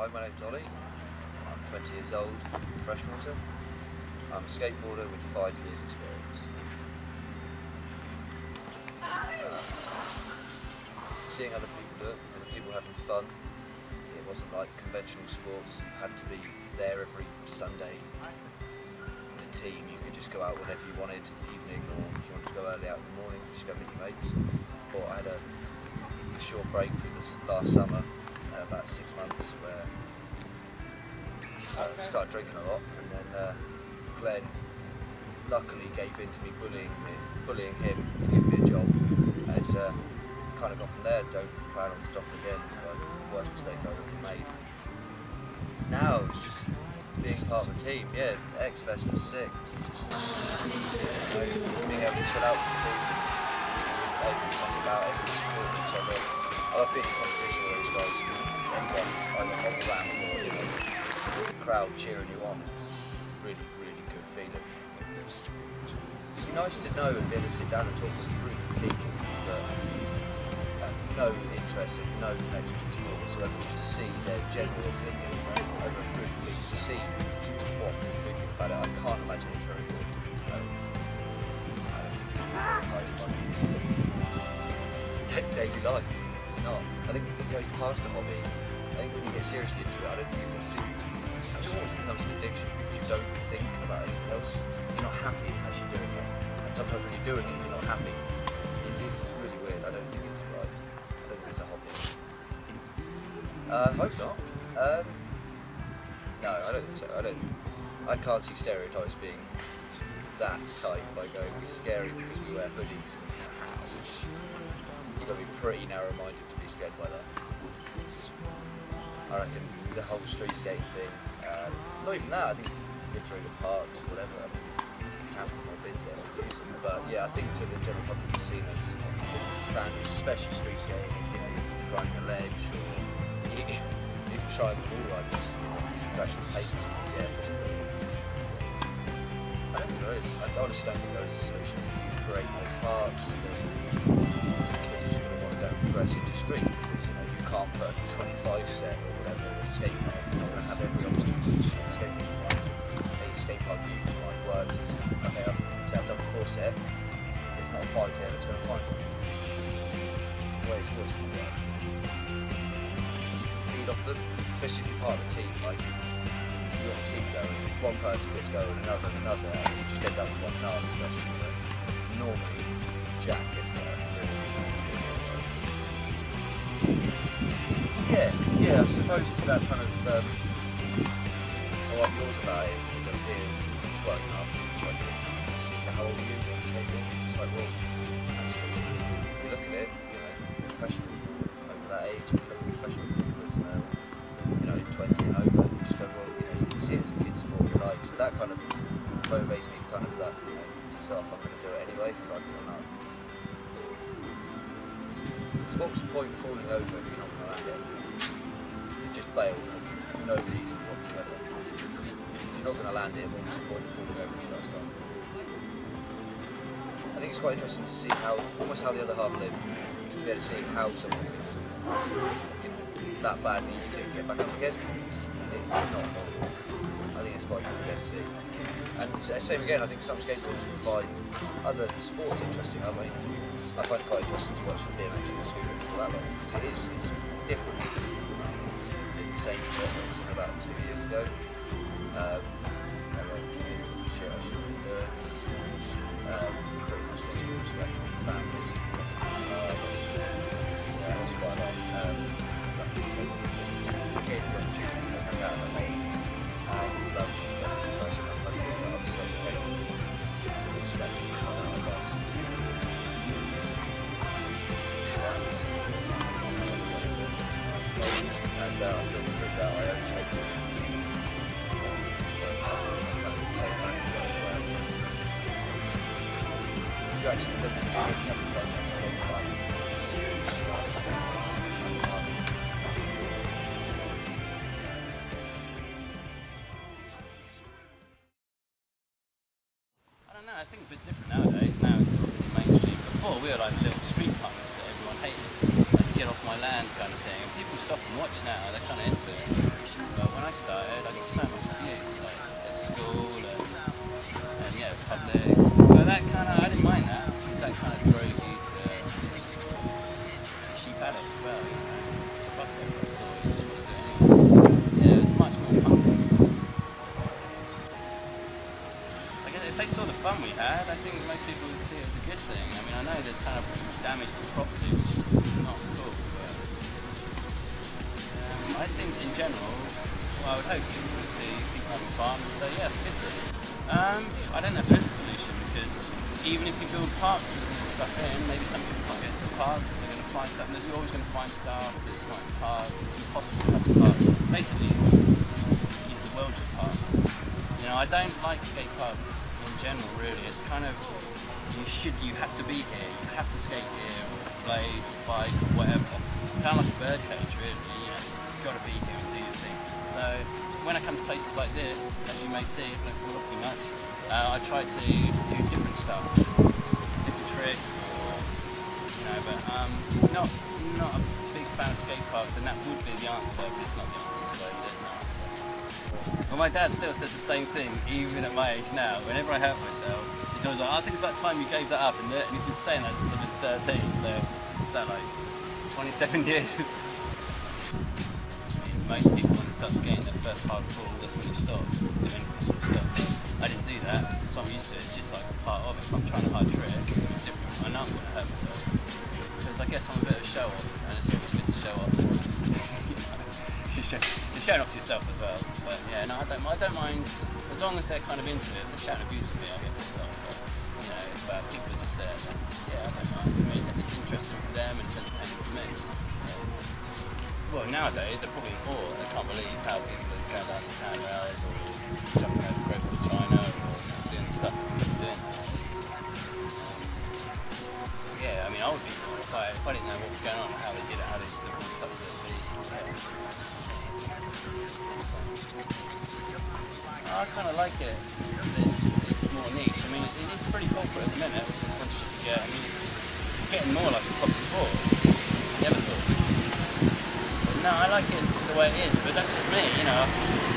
Hi, my name's Ollie. I'm 20 years old, from Freshwater. I'm a skateboarder with 5 years experience. Seeing other people do it, other people having fun. It wasn't like conventional sports. You had to be there every Sunday in a team. You could just go out whenever you wanted, evening, or if you wanted to go early out in the morning, just go meet your mates. But I had a short break through this last summer, about 6 months, where I started drinking a lot, and then Glen luckily gave in to me bullying him to give me a job. And it's kind of gone from there. Don't plan on stopping again. Like, worst mistake I've ever made. Now it's just being part of the team. Yeah, X-Fest was sick. Just being able to chill out with the team, able to mess about, able to support each other. I love being in competition with those guys. Everyone's either on the ramp or the crowd cheering you on. It's really, really good feeling. It's nice to know and be able to sit down and talk with a group of people that have no interest and no connection to sports, so just to see their general opinion over a group of people, to see what people do think about it. I can't imagine it's very good. I don't think it's daily life. Not. I think it goes past a hobby. I think when you get seriously into it, I don't think you can do it. It always becomes an addiction because you don't think about anything else. You're not happy as you're doing it. And sometimes when you're doing it, you're not happy. It's really weird. I don't think it's right. I don't think it's a hobby. I hope not. No, I don't think so. I can't see stereotypes being that type by going, it's scary because we wear hoodies and hats. You've got to be pretty narrow-minded to be scared by that. I reckon the whole street skating thing, not even that, I think literally the parks, whatever, I mean, you can put more bins there, but yeah, I think to the general public casinos, especially street skating, if you're riding a ledge or even trying the wall riders, you actually take it, yeah. I don't think there is. I honestly don't think there is a solution. If you create more parks, then kids are going to want to go and progress into street because you can't put a 25 set or whatever or a skate park. You're not going to have every obstacle. A skate park usually works is okay. I've done the 4 set. There's not a 5 there. Let's go and find one. It's the way it's always going to work. Feed off them, especially if you're part of a team. Like you've got a team going. If one person gets going, another, and you just end up with one arm session. Normally, Jack gets there. Yeah, I suppose it's that kind of I like yours about it, because I see it's working up, see how old you are, it's like, well, actually, you look at it, professionals over that age, you look at professional footballers now, 20 and over, and you just go, well, you can see it's a kid sport you like, so that kind of motivates me, kind of that, yourself, I'm going to do it anyway, if you like it or not. So what's the point of falling over if you're not going to land it? Just bail for no reason whatsoever. If you're not going to land it, what's the point of falling over the first time? I think it's quite interesting to see almost how the other half live. To be able to see how someone can, that bad needs to get back up again. It's not normal. I think it's quite cool to be able to see. And same again, I think some skateboarders will find other sports interesting. I mean, I find it quite interesting to watch the BMX and the scooter and all that lot. It's different. Same thing about 2 years ago. And then shit I shouldn't be doing. Pretty much lost respect for the family. Yeah, it was quite a lot. Again, hang out at home. And love the best person I've ever been up to. Respect for our lives. And I feel freaked out. I actually you actually look at the kids having fun on the Skatepark. I don't know, I think it's a bit different nowadays. Now it's sort of mainstream. Before we were like little street punks that everyone hated. Like, get off my land kind of thing. And people stop and watch now, they're kind of into it. But when I started, I got so much abuse, like at school and yeah, public. But that kind of, I didn't mind that. That kind of drove you to just keep at it as well. You know? Fuck it, I thought you just want to do it anyway. Yeah, it was much more fun. I guess if they saw the fun we had, I think most people would see it as a good thing. I mean, I know there's kind of damage to property, which is not cool, but I think in general, well, I would hope people would see people having fun and say, yeah, it's a good thing. I don't know if there is a solution, because even if you build parks with this stuff in, maybe some people can't get to the parks, they're going to find something, you're always going to find stuff that's not in the parks, it's impossible to have the parks. Basically, you know, the world's a park. You know, I don't like skate parks in general, really. It's kind of, you have to be here, you have to skate here, or play, bike, or whatever. Kind of like a birdcage, really, you know, you've got to be here and do your thing. So, when I come to places like this, as you may see, if I don't fall off too much, I try to do different stuff, different tricks, or, you know, but not a big fan of skate parks, and that would be the answer, but it's not the answer, so there's no answer. Well, my dad still says the same thing, even at my age now. Whenever I hurt myself, he's always like, I think it's about time you gave that up, and he's been saying that since I've been 13, so is that like 27 years? Most people, when they start skating their first hard fall, that's when they stop doing this sort of stuff. I didn't do that, so I'm used to it. It's just like a part of it. If I'm trying a hard trick, it's something different. I know I'm going to hurt myself. Because I guess I'm a bit of a show-off, and it's always good to show off. You're showing off to yourself as well. But yeah, no, I don't mind, as long as they're kind of into it. If they're shouting abuse at me, I get pissed off. But, you know, if people are just there, then yeah, I don't mind. I mean, it's interesting for them, and it's entertaining for me. Well, nowadays they're probably in awe. They can't believe how people are going down the handrails or jumping over the Great Wall of China or doing the stuff that people are doing nowadays. Yeah, I mean, I would be more if I didn't know what was going on, how they did it, how they did all the stuff to the I kind of like it. It's more niche. I mean, it's pretty corporate at the minute with the sponsorship you get. I mean, it's getting more like a proper sport. Never thought. No, I like it the way it is, but that's just me, you know.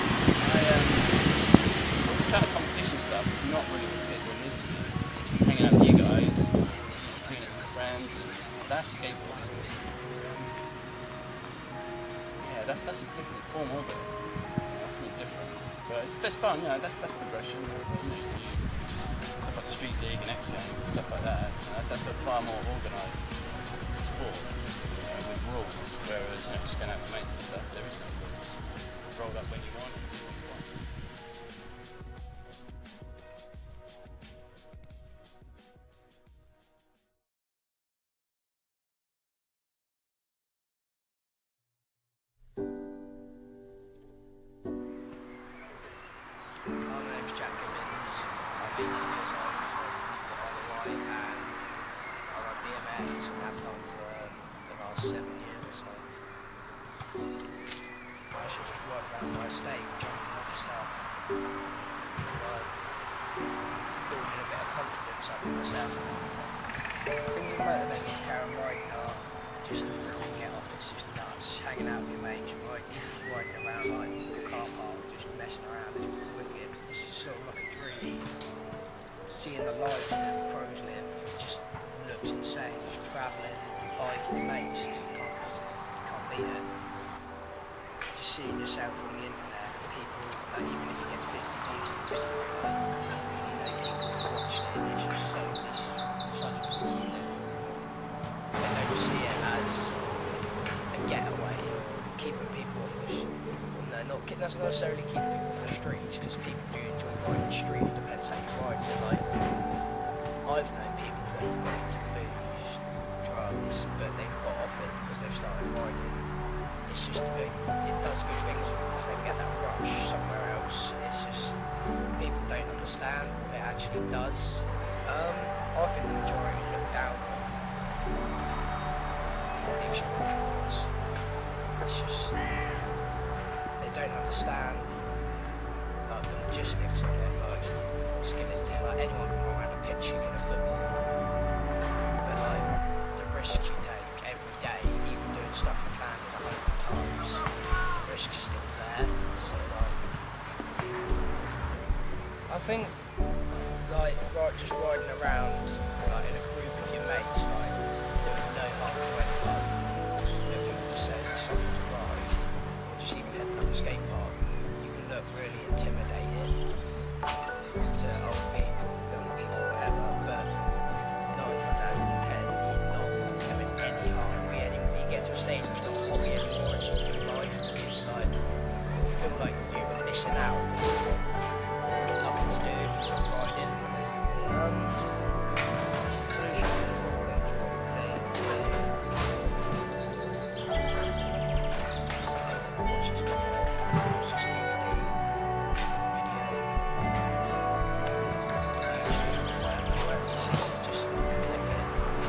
This kind of competition stuff is not really what skateboarding is to me. It's hanging out with you guys, doing it with friends, and that's skateboarding. Yeah, that's a different form of it. That's something different. But it's fun, you know, that's progression. That's, you know, so stuff like Street League and X Games and stuff like that. That's a far more organised sport. With rules, whereas, you know, just going out with mates and stuff, there is no rules. Roll up when you want and do what you want. My name's Gibbins. I'm 18 years old from Wight, and I ride BMX and have done for the last 7 years or so. I should just ride around my estate, jumping off stuff, and like building a bit of confidence up in myself. Things that motivate me to carry on riding are just the thrill you get off it's just nuts. Just hanging out with your mates, riding around like the car park, just messing around. It's wicked. It's sort of like a dream. Seeing the lives that pros live just looks insane. Just travelling with your bike and your mates, you can't beat it. Just seeing yourself on the internet and people, like even if you get 50 views on a video, like, you know, people watching it, it's just such a cool feeling. They don't see it as a getaway or keeping people off the not necessarily keeping people off the streets, because people do enjoy riding the street. It depends how you ride. But like, I've known people that have got into booze, drugs, but they've got off it because they've started riding. It's just it does good things because they get that rush. Somewhere else, it's just people don't understand what it actually does. I think the majority look down on extreme sports. It's just they don't understand like the logistics of it, like what skill it do. Like anyone can run around a pitch kick in a football, but like the risks you take every day, even doing stuff you've landed 100 times, the risk's still there. think, like, just riding around, like, in a group of your mates, like, doing no harm to anyone, looking for something to ride, or just even heading up a skate park, you can look really intimidating to old people, young people, whatever, but 9 times out of 10, you're not doing any harm. You get to a stage where it's not a hobby anymore, it's sort of your life, because, like, you feel like you're even missing out. Nothing to do if you're not riding. Solutions is probably to watch this video, watch this DVD video on YouTube, wherever you see it, just click it.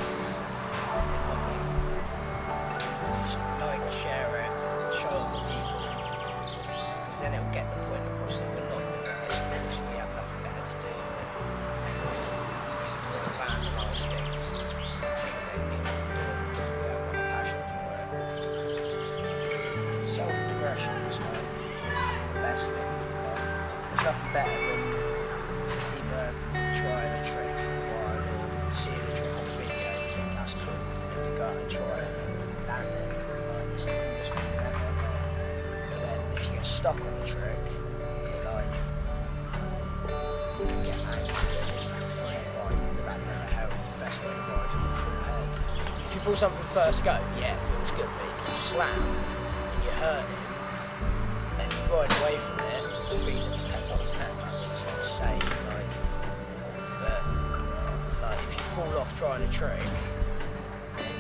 Just like, share it, show other people, because then it'll get the point across that we're not doing this because we have nothing better to do, and it's want to vandalise things, intimidate people to do it because we have like a passion for it. Self-progression is like, it's the best thing. Like, there's nothing better than either trying a trick for a while or seeing a trick on video and think that's cool, and you go out and try it and land it. Like, it's the coolest feeling ever. Like, but then if you get stuck on a trick, you're like, you can get angry and then you can throw your bike, but that never helps. The best way to ride with a cool head. If you pull something first go, yeah, it feels good, but if you slammed and you're hurting and you ride away from it, the feeling's 10 times better. It's insane, like. But like, if you fall off trying a trick, then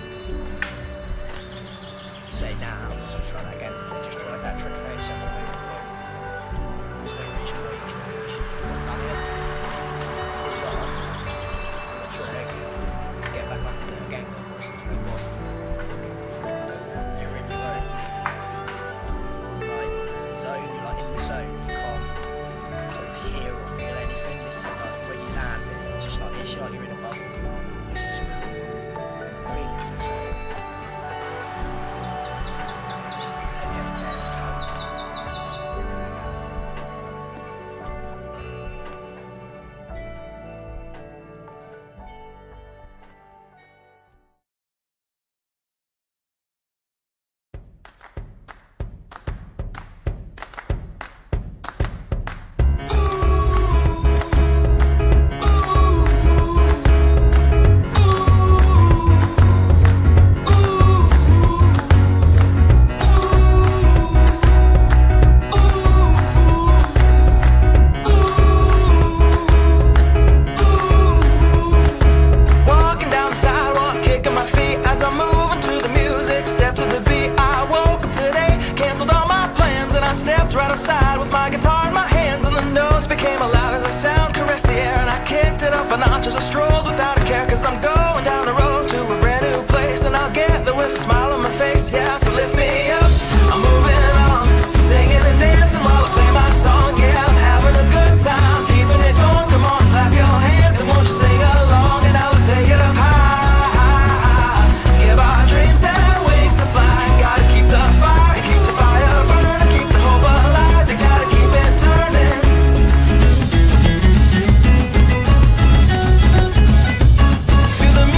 say, nah, I'm not going to try that again, and you've just tried that trick and hurt yourself from it. There's no reason why you should just not done it. If you fall off from a trick, get back up and do it again, of course there's no point. You're in your own, like, zone, you're like in the zone, you can't sort of hear or feel anything. If you, like, when you land it's just like, it's like you're in a bubble. It's just cool. The feeling's insane. Feel the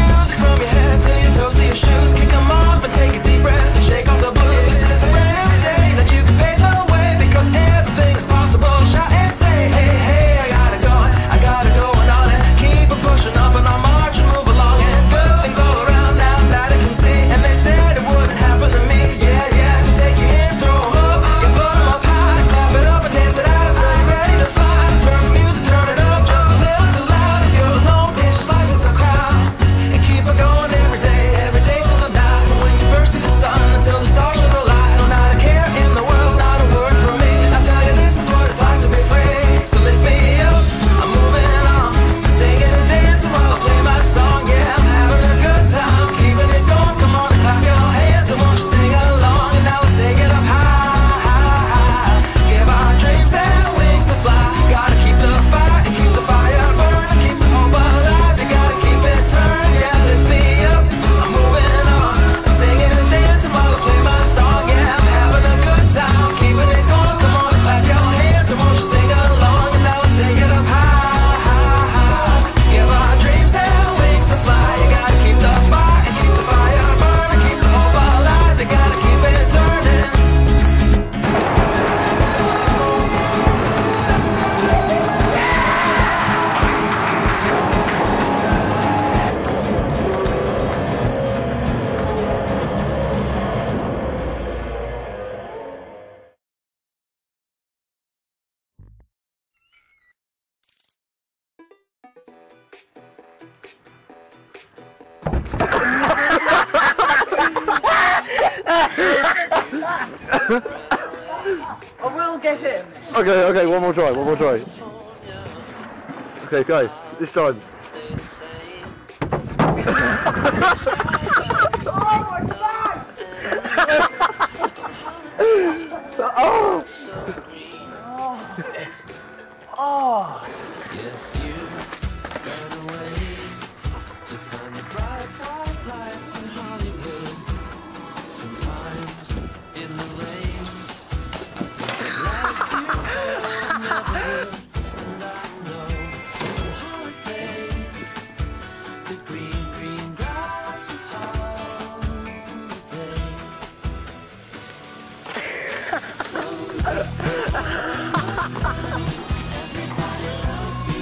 I will get him. Okay, one more try. Okay, go. This time. Oh my God! Oh! Oh! Yes, you ran away to find the bright lights in Hollywood. Sometimes in the rain, I think I'd like to, but I never would. And I know on holiday, the green grass of holiday. So everybody loves you.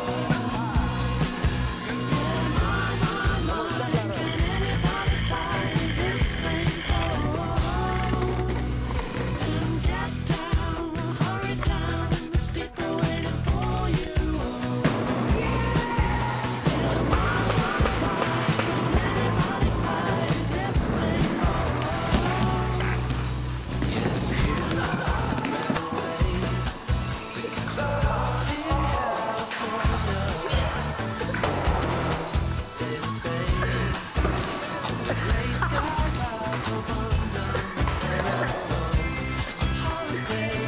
Can anybody find this thing called? And get down, hurry down, there's people waiting for you. Anybody find this thing called? Yes, you ran away to catch the sun in California. Stay the same. The gray skies are come undone. On holiday,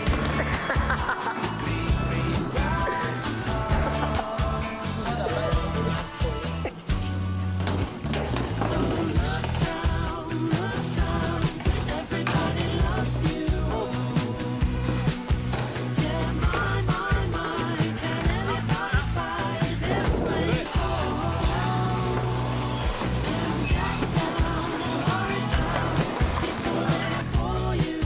green grass of holiday. So look down, everybody loves you. Yeah, my, can anybody find this thing called? And get down, hurry down, there's people waiting for you.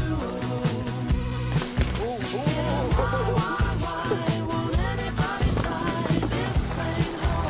Why won't anybody find this thing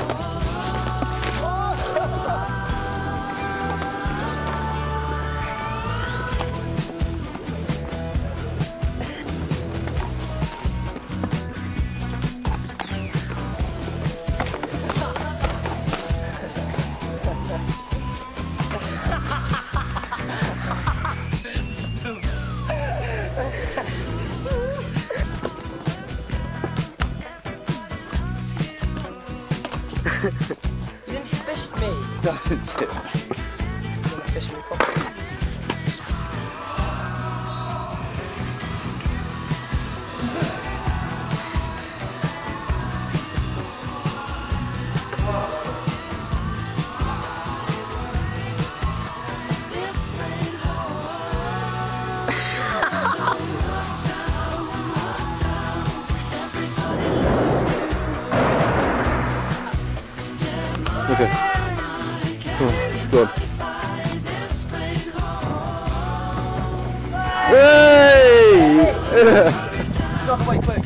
You didn't fist me. That's it. You want to fist me properly? this thing called? So look down, everybody loves you. Okay. Go on. Find this thing called. Hey! Stop, wait, quick.